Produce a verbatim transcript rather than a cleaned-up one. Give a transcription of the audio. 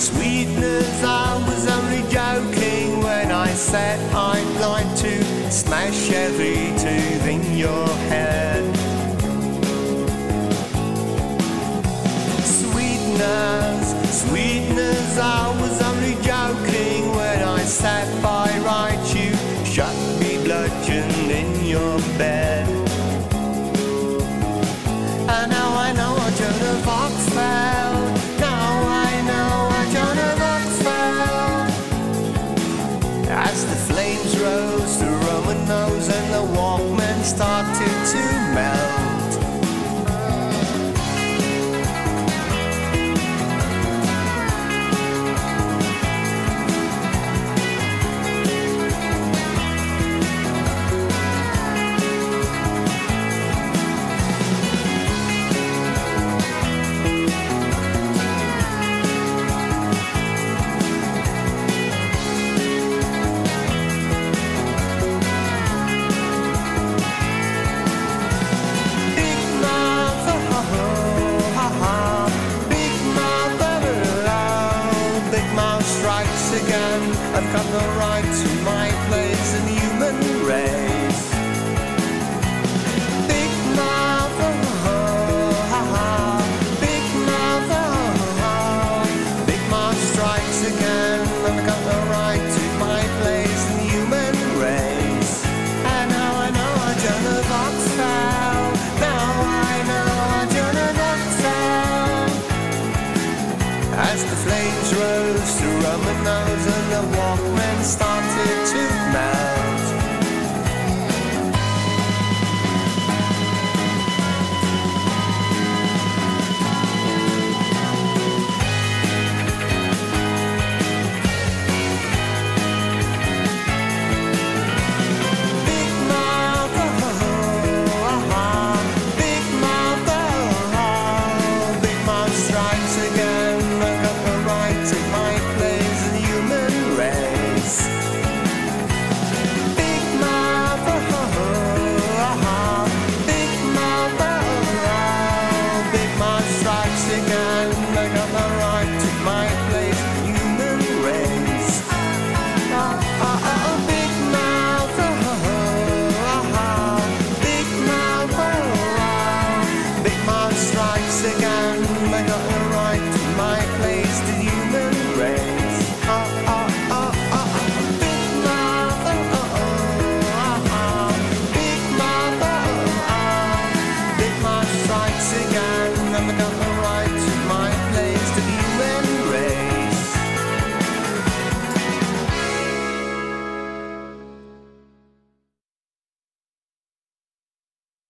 Sweetness, I was only joking when I said I'd like to smash every tooth in your head. Sweetness, sweetness, I was only joking when I sat by right you shut me bludgeoned in your bed. And now I know what Joan of Arc felt. Now I know what Joan of Arc felt. As the flames rose, the Roman nose and the Walkman started to melt. Again, I've got no right to my place in the human race. Big mouth, oh, oh, oh, big mouth, oh, oh, big mouth strikes again. I've got no right to my place in the human race. And now I know how Joan of Arc fell. Now I know how Joan of Arc fell. As the flames rose, the Roman nose and the Walkman started